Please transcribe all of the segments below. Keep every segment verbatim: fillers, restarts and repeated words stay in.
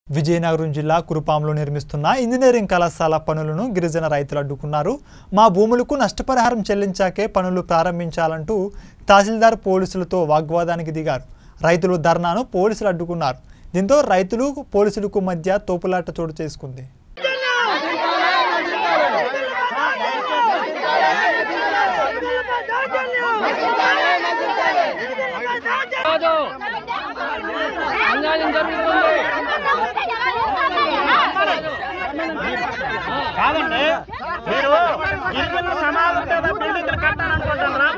విజయనగరం జిల్లా కురుపాంలో నిర్మిస్తున్న ఇంజనీరింగ్ కళాశాల పనులను గిరిజన రైతులు అడ్డుకున్నారు. మా భూములకు నష్టపరిహారం చెల్లించాకే పనులు ప్రారంభించాలంటూ తహసీల్దార్ పోలీసులతో వాగ్వాదానికి దిగారు. రైతులు ధర్నాను పోలీసులు అడ్డుకున్నారు. దీంతో రైతులు పోలీసులకు మధ్య తోపులాట చోటు చేసుకుంది. కాదండి, మీరు గిరిజన సమాజం మీద బిల్డింగ్లు కట్టాలనుకుంటున్నారా?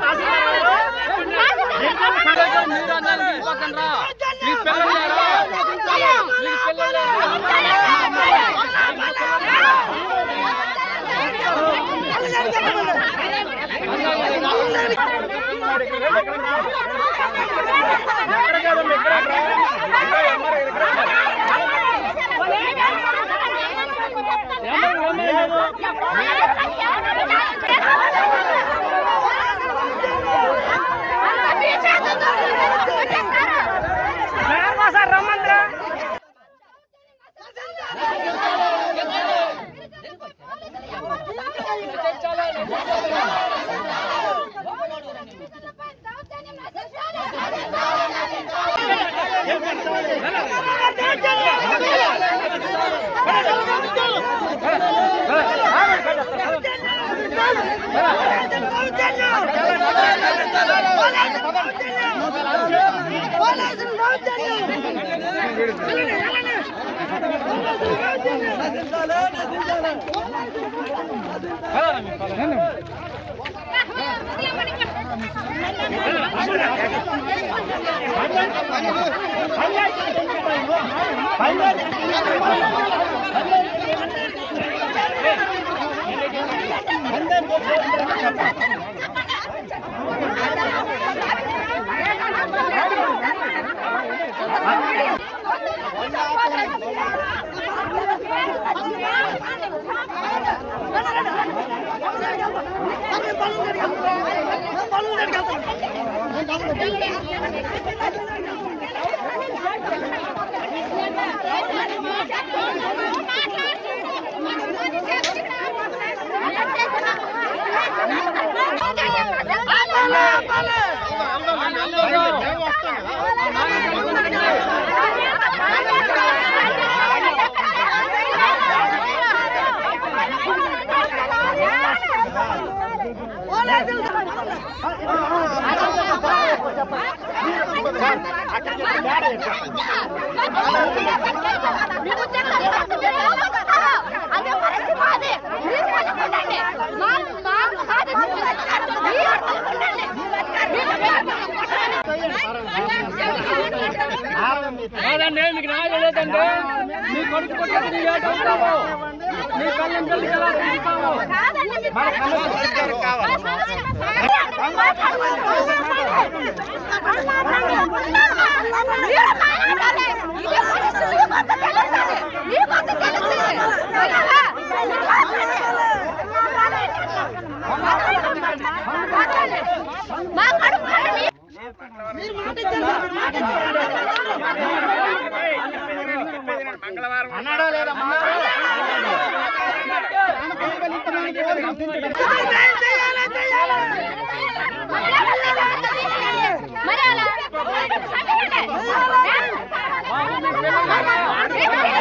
మీకు నాగలేదంటే మీ కొడుకు కొట్టేది నీ ఏట ఉంటావు, నీ కళ్ళం కలిసి ఎలా తిరుగుతావు? అన్నాడా లేదా? మరి